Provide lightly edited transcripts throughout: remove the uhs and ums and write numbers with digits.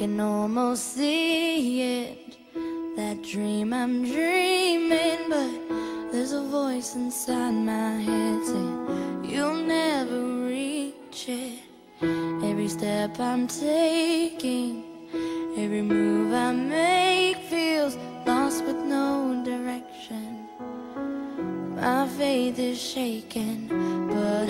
can almost see it, that dream I'm dreaming, but there's a voice inside my head saying you'll never reach it. Every step I'm taking, every move I make feels lost with no direction. My faith is shaking, but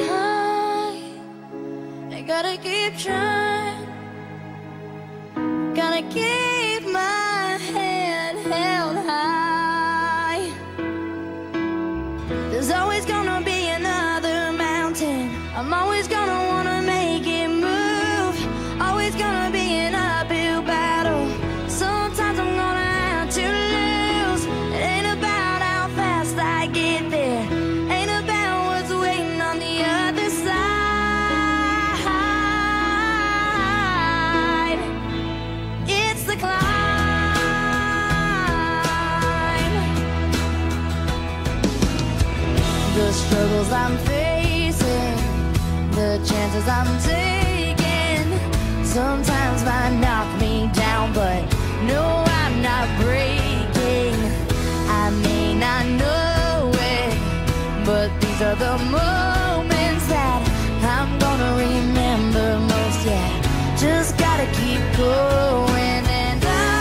I gotta keep trying. Gotta keep my head held high. There's always gonna be another mountain. I'm always gonna wanna make it move. Always gonna be an uphill battle. Sometimes I'm gonna have to lose. It ain't about how fast I get there, ain't about what's waiting on the other side. It's the climb. The struggles I'm facing, the chances I'm taking, sometimes might knock me down, but no, I'm not breaking. I may not know it, but these are the moments that I'm gonna remember most. Yeah, just gotta keep going, and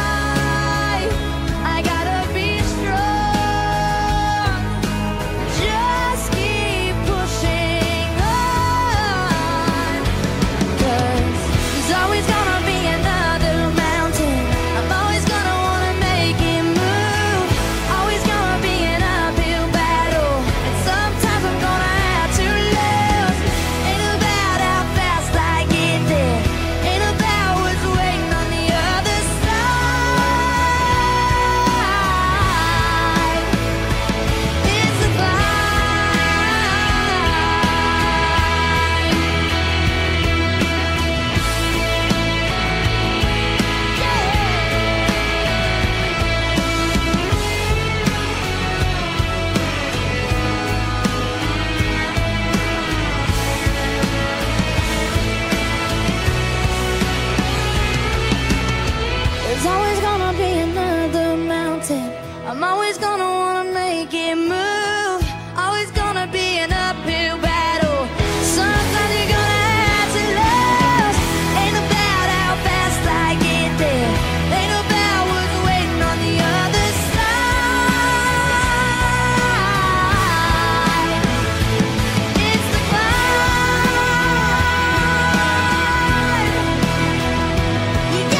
I gotta be strong. Just keep pushing on, 'cause there's always gonna be another mountain. I'm always gonna wanna make it move. Always gonna be an uphill battle, and sometimes I'm gonna have to lose. Ain't about how fast I get there, ain't about what's waiting on the other side. It's a There's always gonna be another mountain. I'm always gonna wanna make it move. Always gonna be an uphill battle. Sometimes you're gonna have to lose. Ain't about how fast I get there, ain't about what's waiting on the other side. It's the climb. Yeah.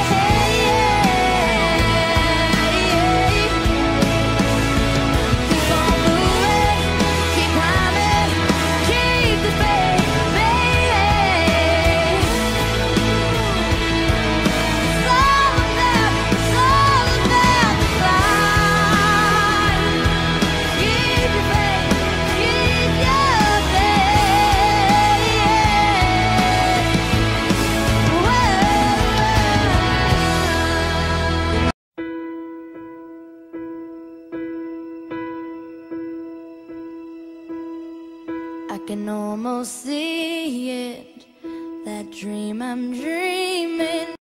Keep on moving, keep climbing, keep the faith, baby. It's all about the climb. Keep your faith, keep your faith. Whoa. I can almost see it, that dream I'm dreaming,